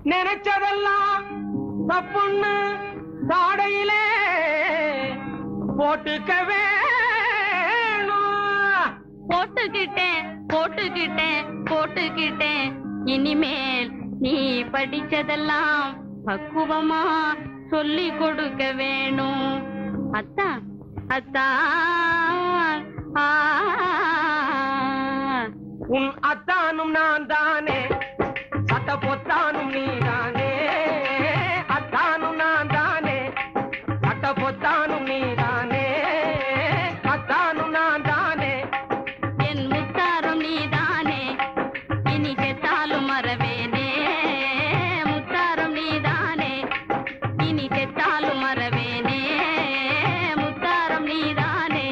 நினைச்சதெல்லாம் தப்புன்னு தாடையிலே போட்டுக்க வேணும். போட்டுக்கிட்டேன் போட்டுக்கிட்டேன் போட்டுக்கிட்டேன். இனிமேல் நீ படிச்சதெல்லாம் பக்குவமா சொல்லி கொடுக்க வேணும். அத்தா அத்தா உன் அத்தானும் நான் தானே, சட்ட பொத்தானும் நீ தானே. அத்தானும் நான் தானே, சட்ட பொத்தானும் நீ தானே. அத்தானும் நான் தானே, என் முத்தாரும் நீ தானே. இனி செத்தாலும் மறவேனே. முத்தாரும் நீ தானே, இனி செத்தாலும் மறவேனே. முத்தாரம் நீ தானே.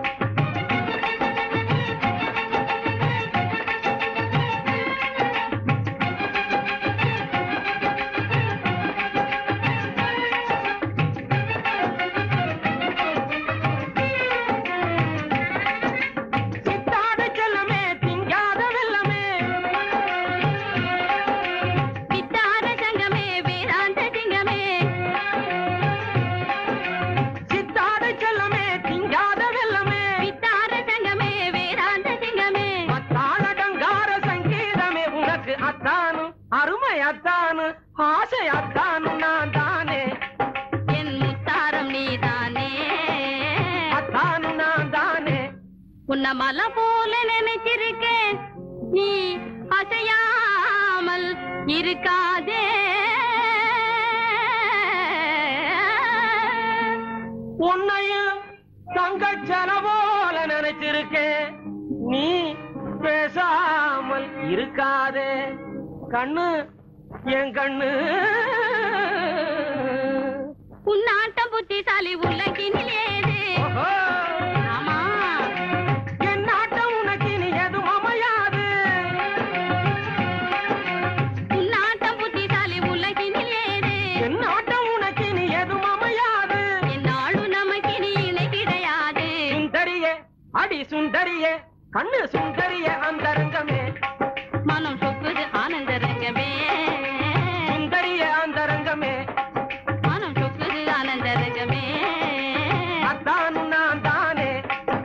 சித்தாட செல்லமே திங்காத வெல்லமே. வித்தார சங்கமே வேதாந்த சிங்கமே. சித்தாட செல்லமே திங்காத வெல்லமே. வித்தார சங்கமே வேதாந்த சிங்கமே. மத்தாளடங்கார சங்கீதமே உனக்கு அத்தானு, அருமை அத்தானு, ஆசை அத்தானு நான் தானே. என் முத்தாரம் நீ தானே. அத்தானு நான் தானே. உன்ன மலை போல நினைச்சிருக்கேன், நீ அசையாமல் இருக்காதே. உன்னையும் தங்கச்சல போல நினைச்சிருக்கேன், நீ பேசாமல் இருக்காதே. கண்ணு என் கண்ணு. உன்னாட்டம் புத்திசாலி உலகினில் ஏது. ஓஹோ, ஆமா, என் நாட்டம் உனக்கு நீ எதுவும் அமையாது. உன்னாட்டம் புத்திசாலி உலகினில் ஏது. என் நாட்டம் உனக்கு நீ எதுவும் அமையாது. என்னாலும் நமக்கு நீ இணை கிடையாது. சுந்தரியே அடி சுந்தரியே, கண்ணு சுந்தரியே அந்தரங்கமே.